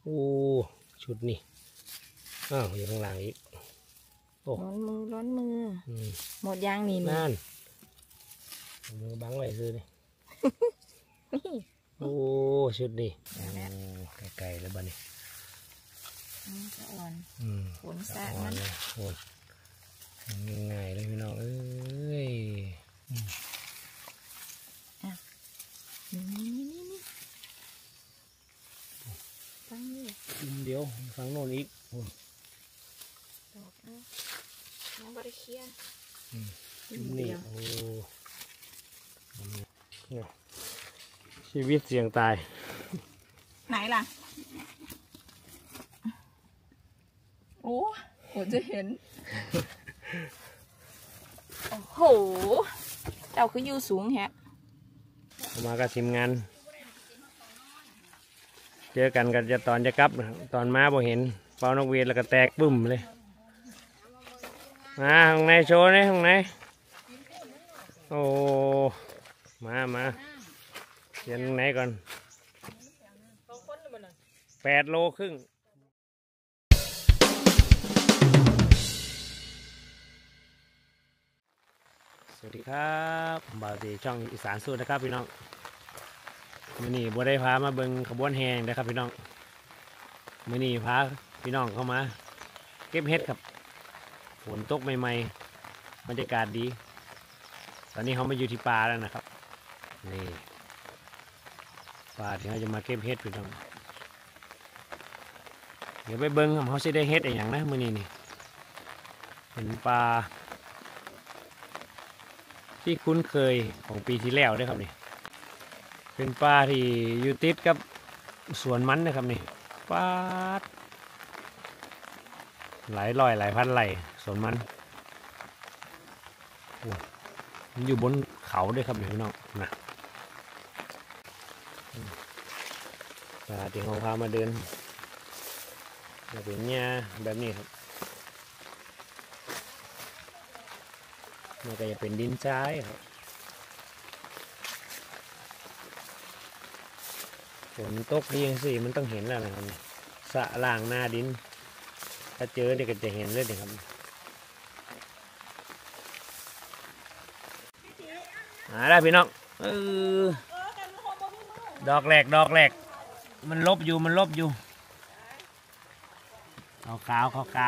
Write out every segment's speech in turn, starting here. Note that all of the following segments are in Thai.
โอ้ชุดนี่อ้าวอยู่ข้างหลังอีกโอ้ร้อนมือหมดยางนี่นั่นมือบังไว้ซื้อนี่โอ้ชุดนี่ไกลๆแล้วบ้านี่จะอ่อนฝนสาดมันโอ้ง่ายเลยพี่น้องเอ้ยฟังนี่เดี๋ยวฟังโน่นอีกดอกน้องบริเคียนี่โอ้ชีวิตเสี่ยงตายไหนล่ะโอ้ผมจะเห็นโอ้โหเจ้าคืออยู่สูงแฮะมากับทีมงานเจอกันกันจะตอนจะกลับตอนมาบ่เห็นเป่านกหวีดแล้วก็แตกบึ้มเลยมาข้างในโชว์นี่ข้างในโอ้มาเย็นไหนก่อน8 โลครึ่งสวัสดีครับบ่าวตีช่องอีสานสู้นะครับพี่น้องมื้อนี้บัวได้พามาเบิ่งขบวนแห่นะครับพี่น้องมื้อนี้พาพี่น้องเข้ามาเก็บเห็ดครับฝนตกใหม่ๆบรรยากาศดีตอนนี้เขามาอยู่ที่ป่าแล้วนะครับนี่ป่าที่เขาจะมาเก็บเห็ดพี่น้องเดี๋ยวไปเบิ่งเขาจะได้เห็ดอะไรอย่างนะมื้อนี้นี่เป็นป่าที่คุ้นเคยของปีที่แล้วด้วยครับนี่เป็นป่าที่อยู่ติดกับสวนมันนะครับนี่ป่าหลายร้อยหลายพันไร่สวนมันมันอยู่บนเขาด้วยครับพี่น้องนะป่าที่เขาพามาเดินจะเป็นเนี่ยแบบนี้ครับมันก็จะเป็นดินทรายครับฝนตกยังสิมันต้องเห็นแล้วนะครับสระล่างหน้าดินถ้าเจอเด็กก็จะเห็นเลยนะครับได้พี่น้องดอกแรกมันลบอยู่ขาว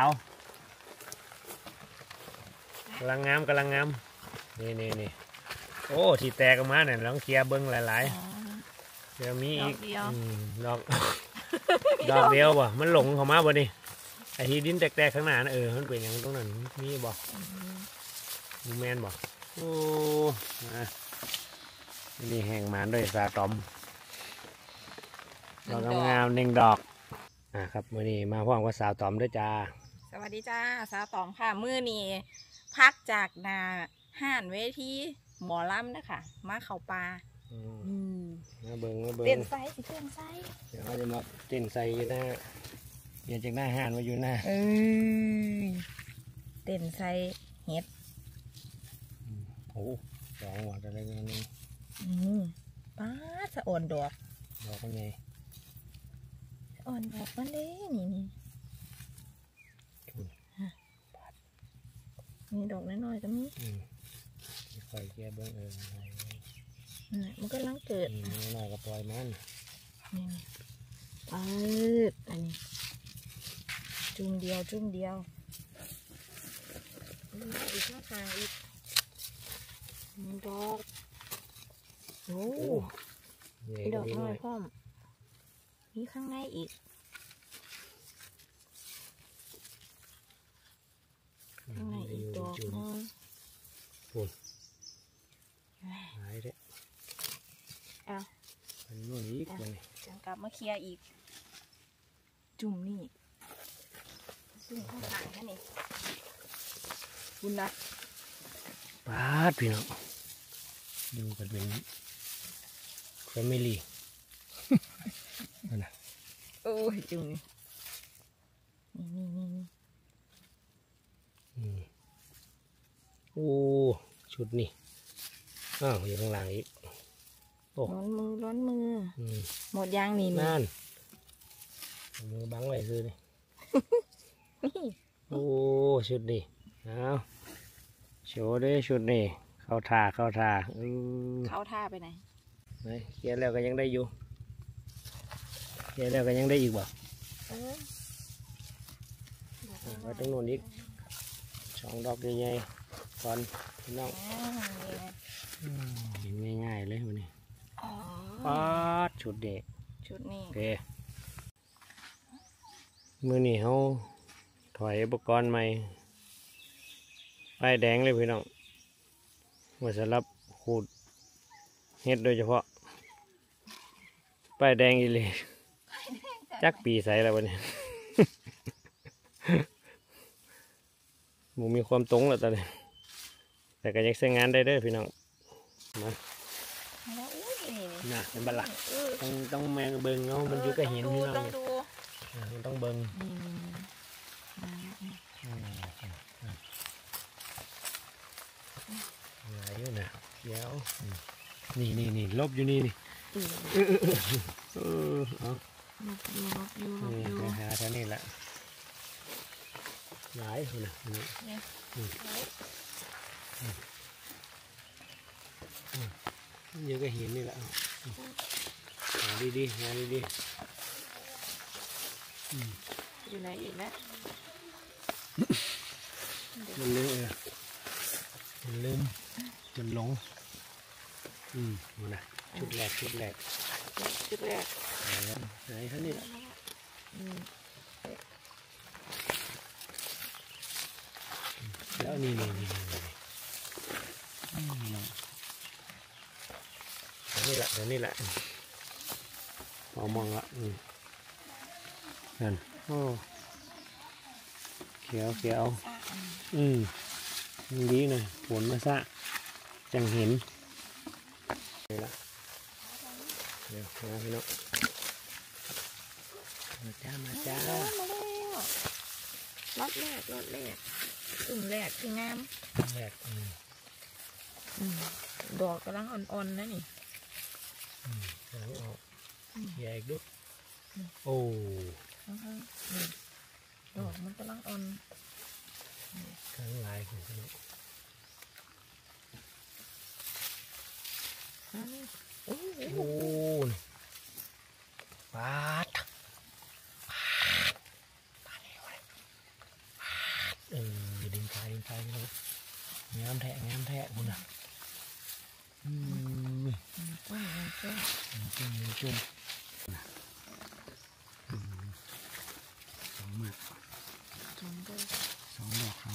กำลังงามนี่โอ้ที่แตกออกมาเนี่ยลองเคลียร์เบิ้งหลายๆเดี๋ยวมีอีกดอกเดียวบ่มันหลงเข้ามาบ่นี่ไอ้ที่ดินแตกๆข้างหน้านะมันเป็นอย่างตรงนั้นมีบ่มูแมนบ่โอ้นี่แห้งมานด้วยสาตอมดอกงาม1 ดอกครับมื้อนี้มาพร้อมกับสาวตอมด้วยจ้าสวัสดีจ้าสาวตอมค่ะมื้อนี้พักจากนาห่านเวทีหมอลำนะคะมาเข้าป่ามาเบิ่งเต้นไซเดี๋ยวเราจะมาเต้นไซอยู่หน้าเดี๋ยวจากหน้าห่านมาอยู่หน้าเต้นไซเห็ดโอ้2 หัวอะไรเงี้ยป้าสะอ่อนดอกเป็นไงอ่อนดอกมันเลยนี่ดอกน้อยๆก็มีค่อยแก่เบิ้งมันก็ลังเกิดน้อยก็ปล่อยมันอันนี้จุ่มเดียวอีกข้างทางอีกดอกโอ้ดอกน้อยพร้อมมีข้างในอีกข้างในอีกดอกนึงหายเลยมันนู่นอีกเลยจะกลับมาเคลียร์อีกจุ่มนี่ซึ่งข้างหลังนี่คุณนะป้าดพี่น้องดูกันเป็นแฟมิลี่นะโอ้ยจุ่มนี่โอ้ชุดนี่อยู่ข้างหลังอีกร้อนมือหมดยางนี่นั่นมือบังไว้คือนี่นี่โอ้ชุดนี้เอาโชว์ด้วยชุดนี้เข้าท่าเข้าท่าไปไหนไหนเขียนแล้วก็ยังได้อยู่เขียนแล้วก็ยังได้อีกบ่ไว้ตรงโน้นอีก2 ดอกใหญ่ๆก่อนพี่น้องเห็นง่ายๆเลยวันนี้ป๊าดชุดเด็กชุดนี้โอเคมือนี่เขาถอยอุปกรณ์ใหม่ป้ายแดงเลยพี่น้องไว้สำหรับขูดเห็ดโดยเฉพาะป้ายแดงอีเลยจักปีใสแล้ววันนี้หมูมีความตรงแล้วตอนนี้แต่ก็ยังใช้งานได้เด้อพี่น้องมาน่ะเป็นบัลลังต้องแมงเบิงเนาะมันอยู่กับหินพี่น้องมันต้องเบิงอะไรอยู่นะเดี๋ยวนี่ลบอยู่นี่เอาไปหาท่านี่ละหลายคนนะเยอะก็เห็นนี่แหละหาดีๆอยู่ไหนอีกนะมันลืมจนหลงมันนะชุดแรกไหนท่านี่ละแล้วนี่นี่แหละมองละนั่นโอ้เขียวดีหน่อยฝนมาซะจังเห็นนี่ละเดี๋ยวมาพี่น้องมาจ้ารถแรกอุ่มแรกคืองามแรกดอกกำลังอ่อนๆนะนี่กำลังออกใหญ่ด้วยโอ้ดอกมันกำลังอ่อนกำลังลายของพี่น้องโอ้ปาดดินใจพี่น้องงามแท้คุณน่ะจุ่ม2 มือ2 ดอก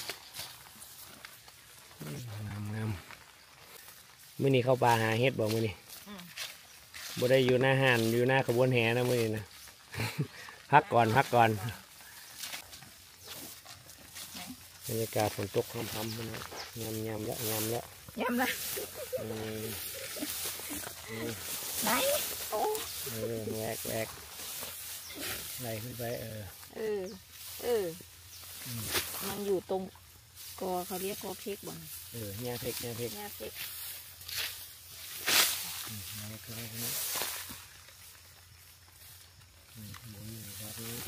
งามมื้อนี้เข้าป่าหาเห็ดบอกมื้อนี้บ่ได้อยู่หน้าห่านอยู่หน้าขบวนแห่นะมื้อนี้นะ พักก่อนบรรยากาศฝนตกพรำๆนะยำแล้วไหนโอ้แหวกไหลขึ้นไปมันอยู่ตรงกอเขาเรียกกอเพกบ่เนี่ยเพกอะไรคืออะไรนะดอกนี้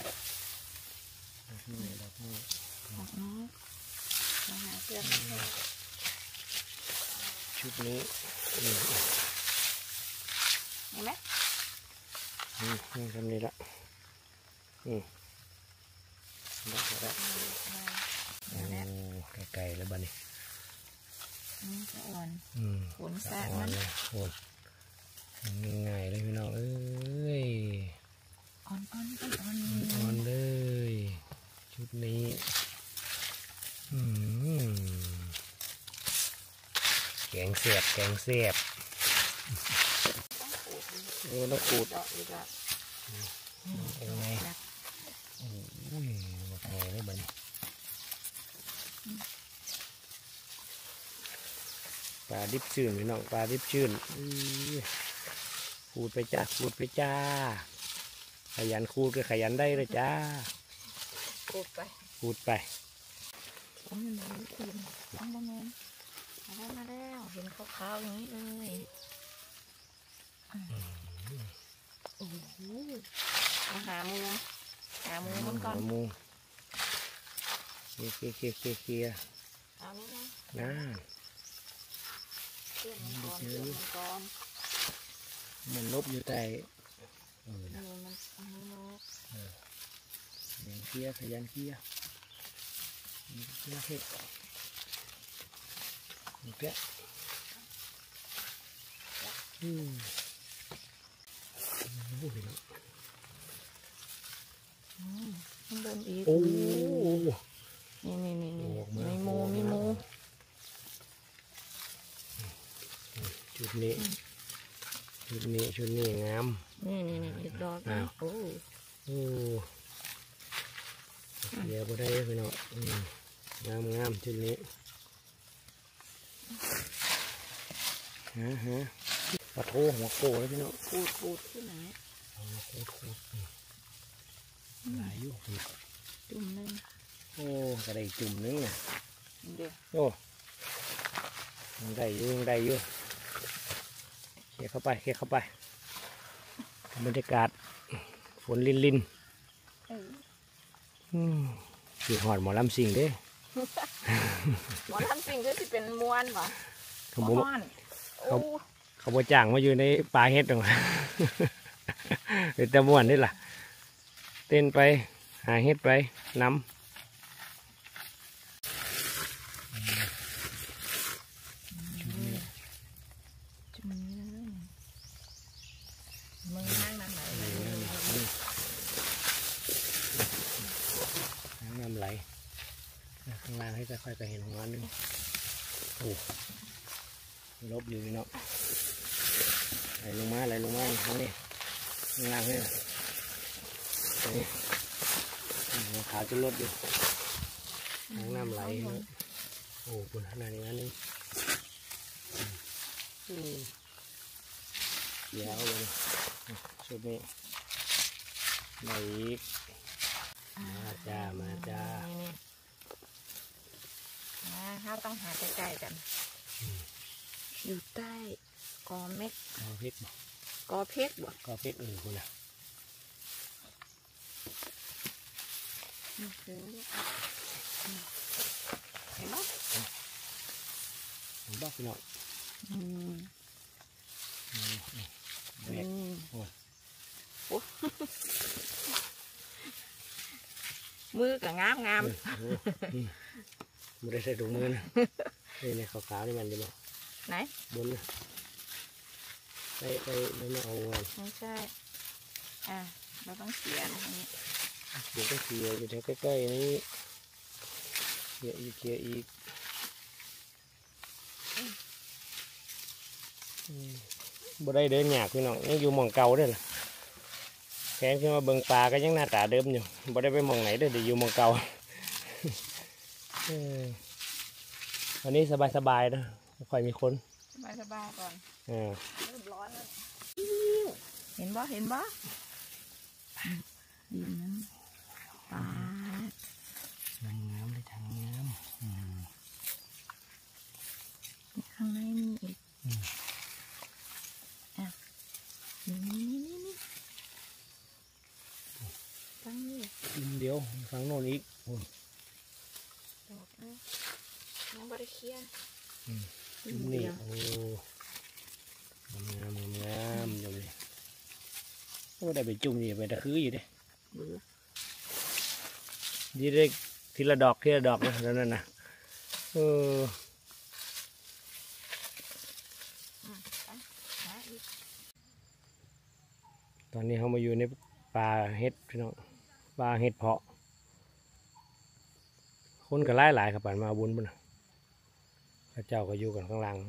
ชุดนี้เห็นไหมทำนี่ละไก่แล้วบ้านี้อ่อนฝนสาดมันง่ายเลยพี่น้องเอ้ยอ่อนเลยชุดนี้แกงเสียบต้องขูดยังไงหมดแหงเลยบ้านี้ปลาดิบชื้นพี่น้องปลาดิบชื้นขูดไปจ้าขยันขูดก็ขยันได้เลยจ้าขูดไปมาแล้วเห็นขาวๆอย่างนี้เลยโอ้โหมาหามุมหาหมูมันก่อนหมูเคลียร์เอานี่นะน่าเพื่อนมันก่อนเพื่อนมันก่อนมันลบอยู่ใต้นะนี่มันอันนี้เนาะขยันเคลียร์เฮ็ดนี่เปี้ยโอ้ยมันเดินอีกโอ้นี่ออกมามีหมูชุดนี้งามนี่อีกดอกอ้าวโอ้โอ้เดี๋ยวบ่ได้พี่น้องงามชุดนี้ฮะปลาโถหัวโกเลยพี่น้องปูดขึ้นไหนโคตรหลายอยู่จุ่มนึงโอ้กระไดจุ่มนึงน่ะเดี๋ยวโอ้ยังได้อยู่เคลียร์เข้าไปบรรยากาศฝนลินสีหอดหมอลำสิงเด้หมอทำสิ่งก็จะเป็นม้วนเหรอเขาบม้วนโอ้เขาบ่จ้างมาอยู่ในป่าเฮ็ดหรอก เป็นตะม่วนนี่ล่ะ เต้นไปหาเฮ็ดไปน้ำจุ่มนี้เลยมือนั่งนั่นไหนน้ำไหลข้างล่างให้ค่อยๆไปเห็นหัวนึงโอ้ลบอยู่เนาะไหลลงมาข้างนี้ข้างล่างนี่หัวขาวจะลดอยู่น้ำไหลโอ้ปุ่นขนาดนี้นึงเดี๋ยวเลยชุดนี้ไหลอีกมาจ้านี่ถ้าต้องหาใกล้ๆกัน อยู่ใต้กอเม็ดกอพริกกอเพชรบ่กอพริกคุณน่ะเห็นไหมผมบอกพี่น้องแบกโอ้ยมือกับงามไม่ได้ใส่ถุงมือนะนี่ขาวๆนี่มันดีมั้ยไหนบนไปไม่เอาเงินไม่ใช่เราต้องเขียนอย่างนี้เดี๋ยวต้องเคลียร์อยู่แถวใกล้ๆนี้เคลียร์อีกบ่ได้เดินหยากพี่น้องยังอยู่หม่องเก่าเด้อล่ะแค่ขึ้นมาเบิ่งปลาก็ยังหน้าตาเดิมอยู่บ่ได้ไปหม่องไหนเด้อเดี๋ยวอยู่หม่องเก่าวันนี้สบายๆนะไม่ค่อยมีคนสบายก่อนเริ่มร้อนแล้วเห็นบ่ดินนั้นปลางามเลยทางงามข้างในมีอีกนี่ตั้งนี่เดี๋ยวฝั่งโน้นอีกดอกน้ำบริเคียนี่โอ้งามอยู่เลยโอ้ได้ไปจุ่มนี่ไปตะคืออยู่เด้ยี่ได้ทีละดอกนะแล้วนั่นนะตอนนี้เขามาอยู่ในป่าเห็ดพี่น้องป่าเห็ดเพาะคนก็หลายครับผ่านมาบุญบุญพระเจ้าก็อยู่กันข้างล่าง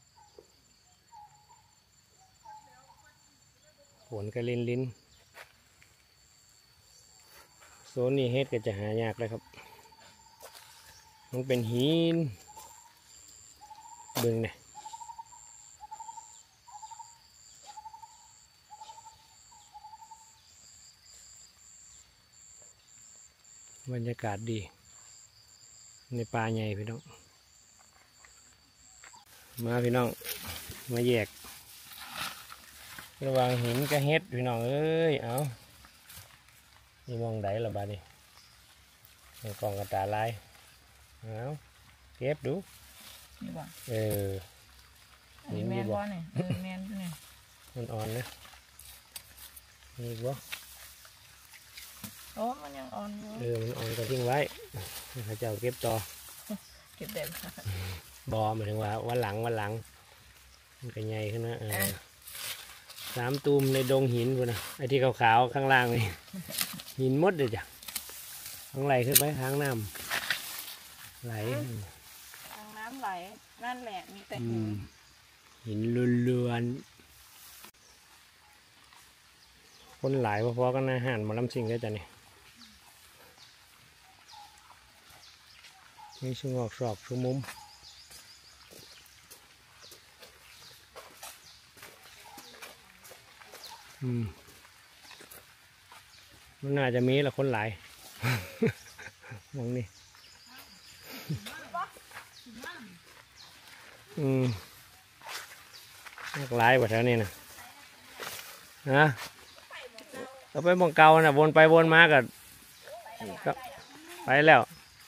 ฝนก็ลิ้นโซนนี้เห็ดก็จะหายากเลยครับมันเป็นหินเบิ่งเนี่ยบรรยากาศดีในป่าใหญ่พี่น้องมาพี่น้องมาแยกระหว่างหินกับเห็ดพี่น้องเอ้ยเอานี่มองไดละบาดนี่กล่องกระตาลายเอาเก็บดูนี่บ่เออนี่แมนบ่เนี่ยแมนเนี่ยมันอ่อนนะนี่บ่โอ้มันยังอ่อนอยู่มันอ่อนก็ทิ้งไว้ข้าเจ้าเก็บต่อเก็บได้ค่ะบอหมายถึงว่าวันหลังมันก็ใหญ่ขึ้นนะ3 ตูมในดงหินพุ่นนะไอ้ที่ขาวๆข้างล่างนี่ หินมดเลยจ้ะข้างไหลขึ้นไปทางน้ำไหลทางน้ำไหลนั่นแหละมีแต่หินล้วนๆคนหลายพอๆกันนะห่านหมาลำซิงได้จ้ะนี่ชั่วงอกสอบชั่วมุมมันน่าจะมีละคนหลาย มองนี่หลายกว่าแถวนี้นะฮะเราไปมองเก่าน่ะวนไปวนมาก็ไปแล้ว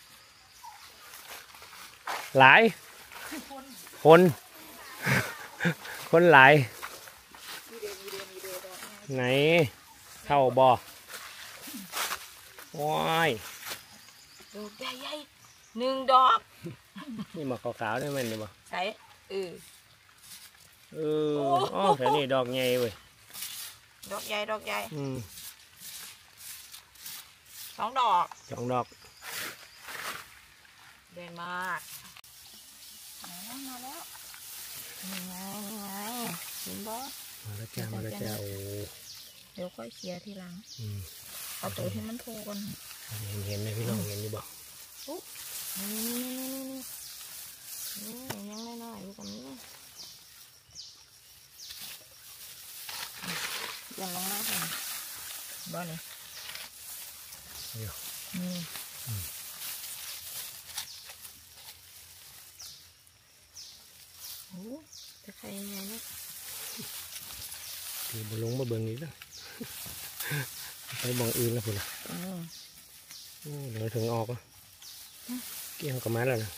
หลายคนหลายไหนเข้าบ่อว้ายดอกใหญ่ๆ1 ดอกนี่มาขาวๆได้ไหมนี่บ่ใส่อ๋อแถวนี้ดอกใหญ่เว้ยดอกใหญ่2 ดอก 2 ดอกเด่นมากมาแล้วนี่ไงเห็นบ่มาแล้วจ้าโอ้เดี๋ยวค่อยเคลียร์ทีหลังเอาตัวที่มันโผล่ก่อนเห็นเลยพี่น้องเห็นอยู่บ่นี่ยังน้อยๆอยู่ตรงนี้ยังลงมาค่ะบ่นี่นี่โอ้จะใครยังไงเนี่ยคือบลงมาเบิ่งนี้แล้ว ไปมองอื่นแล้วพุ่นล่ะเดี๋ยวถึงออกอ่ะเกี่ยวกับมันแล้วนะ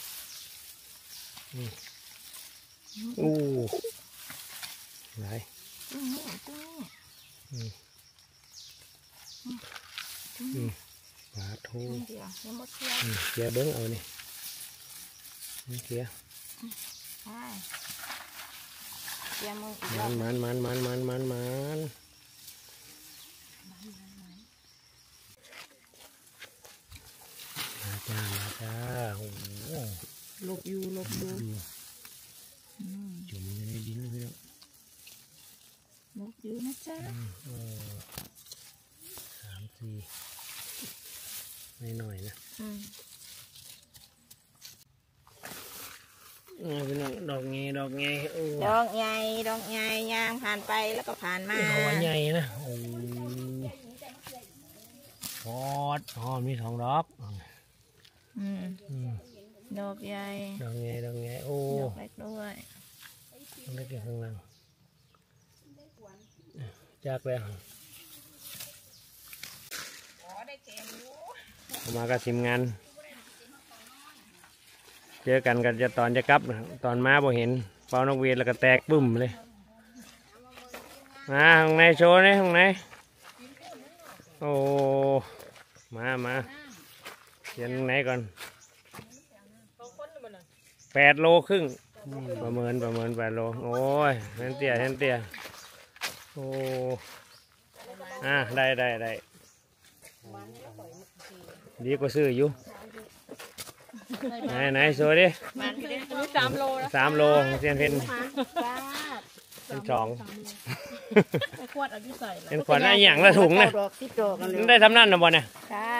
หลายปลาทูเกียร์เบิ้งเอานี่เกียร์มันมาจ้าโอ้โหลบอยู่จุ่มอยู่ในดินเลยพี่น้องลบอยู่นะจ๊ะ 3 4ไม่หน่อยนะพี่น้องดอกไงดอกใหญ่ย่างผ่านไปแล้วก็ผ่านมาหัวใหญ่นะโอ้พอดมี2 ดอกดอกใหญ่โอ้ดอกเล็กด้วยเล็กอยู่ข้างล่างจากแล้วมากับทีมงานเจอกันกันจะตอนจะกลับตอนมาบ่เห็นเป่านกหวีดแล้วก็แตกบึ้มเลยมาข้างในโชว์นี่ข้างในโอ้มาเขียนข้างในก่อน8 โลครึ่งประเมิน8 โลโอ้ยเห็นเตี้ยโอ้ได้ดีกว่าซื้ออยู่ไหนโชว์ดิ 3 โลนะ 3 โลเซียนเพนเป็น2 ขวดเอาที่ใส่เป็นขวดได้อย่างละถุงนะได้ทำนั่นนะบอลเนี่ย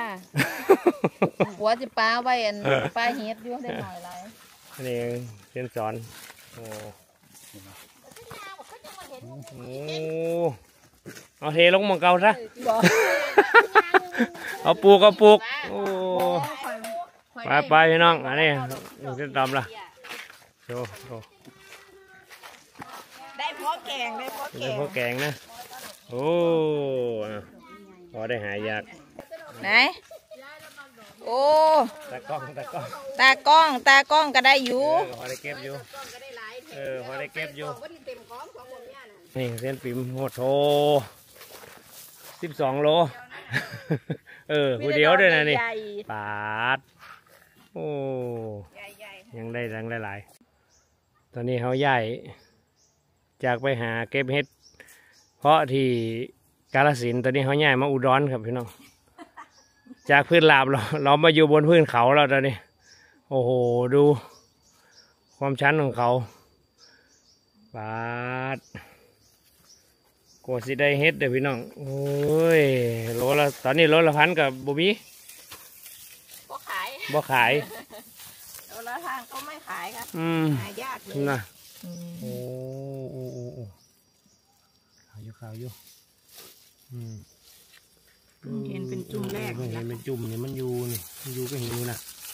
หัวจะปลาไว้ปลาเห็ดอยู่ได้หน่อยไรนี่เซียนสอนโอ้เอาเทลงมังเกาซะเอาปลูกโอ้ไปพี่น้องอันนี้เส้นตำละโชว์ได้พอแกงนะโอ้พอได้หายากไหนโอ้ตากล้องตากล้องก็ได้อยู่พอได้เก็บอยู่พอได้เก็บอยู่นี่เส้นปิ่มโหดโถ12 โลผู้เดียวด้วยนะนี่ปาดโอ้ยังได้หลายตอนนี้เขาใหญ่จากไปหาเก็บเห็ดเพราะที่กาฬสินธุ์ตอนนี้เขาใหญ่มาอุดรครับพี่น้องจากพื้นราบเรามาอยู่บนพื้นเขาแล้วตอนนี้โอ้โหดูความชันของเขาปาดกว่าสิได้เฮ็ดเด้อพี่น้องโอ้ยตอนนี้โลละ1,000กับบุบีบ่ขายโลละทางก็ไม่ขายครับหายากเลยนะโอ้ขาวอยู่เห็นเป็นจุ่มแรกเห็นเป็นจุ่มเนี่ยมันอยู่ก็เห็นอยู่นะ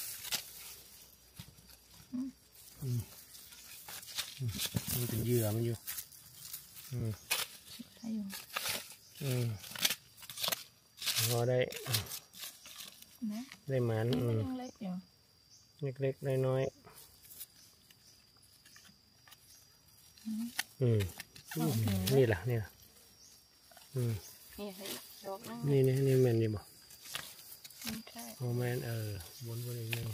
มันเป็นเหยื่อมันอยู่พอได้มันเล็กๆน้อยนี่ล่ะนี่แมนนี่บ่โอ้แมนวนอีกนึง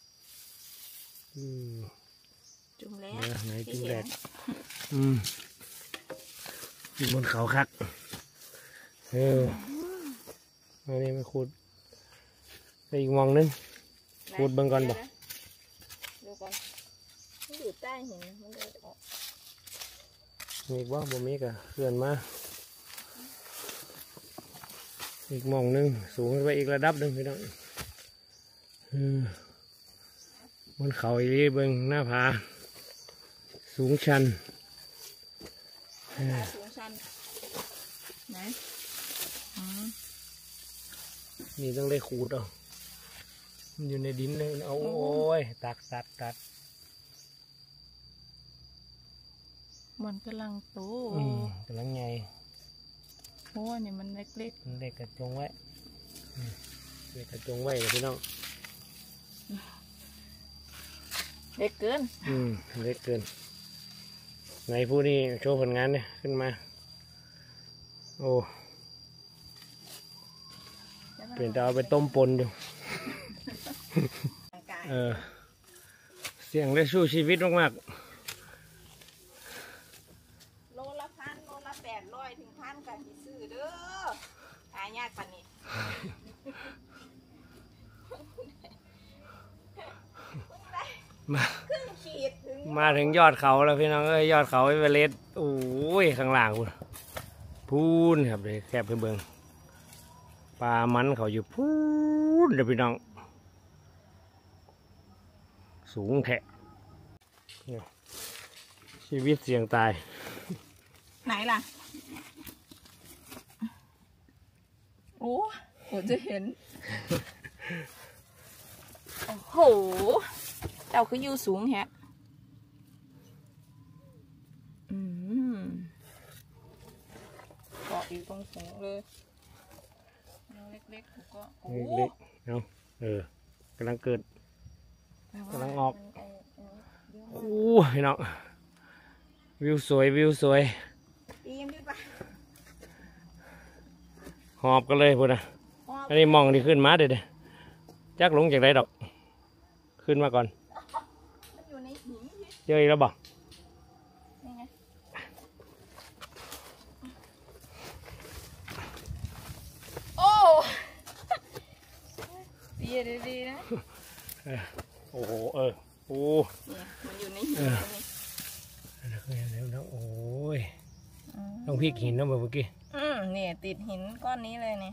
จุ่มแรกไหนจุ่มแรกบนเขาคักอันนี้มาขุดไปอีกมองนึงขุดเบิ่งก่อนบ่ดูก่อนมันอยู่ใต้หินมันเลยออกมีบ่มีกะเคลื่อนมาอีกมองนึงสูงไปอีกระดับนึงพี่น้องบนเขาอีกเบิ่งหน้าผาสูงชันไหนนี่ต้องได้ขูดเอามันอยู่ในดินเลยเอาโอ้ยตัดมันกำลังโตกำลังไงโอ้เนี่ยมันเล็กกระจงไว้เลยพี่น้องเล็กเกินเล็กเกินไหนผู้นี้โชว์ผลงานเนี่ยขึ้นมาโอ้เปลี่ยนจะเอาไปต้มปนอยู่เสี่ยงได้สู้ชีวิตมากโลละ1,000โลละ800ถึง1,000กันที่ซื้อเด้อหายากปานนี้มาถึงยอดเขาแล้วพี่น้องยอดเขาเอเวอเรสต์โอ้ยข้างล่างพูนครับเลยแคบเบิ่งปลามันเขาอยู่พูนเดี๋ยวพี่น้องสูงแทะชีวิตเสี่ยงตายไหนล่ะโอ้ผมจะเห็นโอ้โหเจ้าคืออยู่สูงแฮะเกาะอยู่ตรงสูงเลยเล็กๆก็โอ้เล็กเอากำลังเกิดกำลังออกโอ้ยน้องวิวสวยหอบกันเลยพูดนะอันนี้มองที่ขึ้นมาเด็ดจักลงจากไหนดอกขึ้นมาก่อนเจออีกแล้วบอกโอ้ดีนะโอ้โหโอ้มันอยู่ในหินแล้วโอ้ยต้องพลิกหินนะเมื่อกี้เนี่ยติดหินก้อนนี้เลยเนี่ย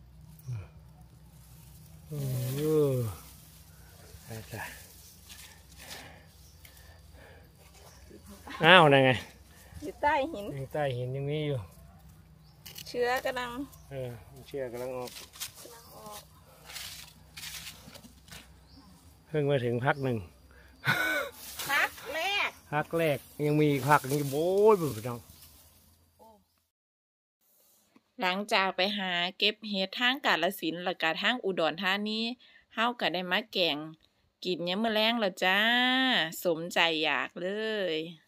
อ้าวนั่นไงอยู่ใต้หินยังมีอยู่เชื้อกำลังกำลังออกเพิ่งมาถึงพักหนึ่งพักแรกยังมีอีกพักนึงโบ้ยบุญน้องหลังจากไปหาเก็บเห็ดทางกาฬสินธุ์แล้วก็ทางอุดรธานีเฮาก็ได้มาแกงกินยามมื้อแลงแล้วจ้าสมใจอยากเลย